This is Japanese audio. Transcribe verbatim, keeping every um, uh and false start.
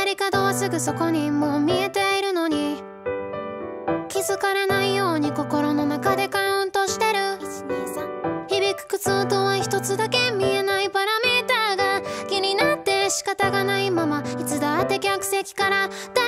り角はすぐそこにもう見えているのに、気づかれないように心の中でカウントしてる。響く靴音は一つだけ、見えないパラメーターが気になって仕方がないまま、いつだって客席から